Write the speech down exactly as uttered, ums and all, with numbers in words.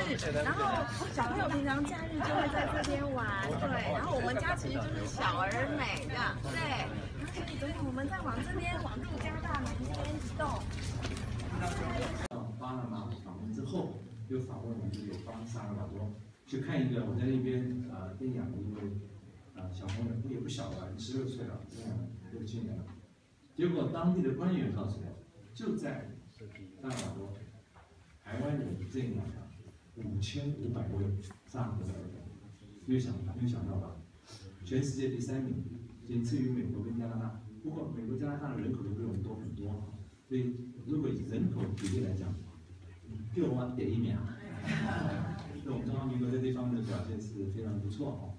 是，然后小朋友平常假日就会在这边玩，对，然后我们家其实就是小而美这样，对，然后所以昨天我们再往这边往入加大门这边移动。 到巴拿马访问之后，又访问我们有邦萨尔瓦多，去看一个我在那边呃领养的一位呃小朋友，也不小了，十六岁了，领养六七年了。结果当地的官员告诉我，就在萨尔瓦多，台湾人领养了五千五百位萨尔瓦多的儿童，没有想没有想到吧？全世界第三名，仅次于美国跟加拿大。不过美国、加拿大的人口都比我们多很多，所以如果以人口比例来讲，比我们第一名。所以我们中华民国在这方面的表现是非常不错哦。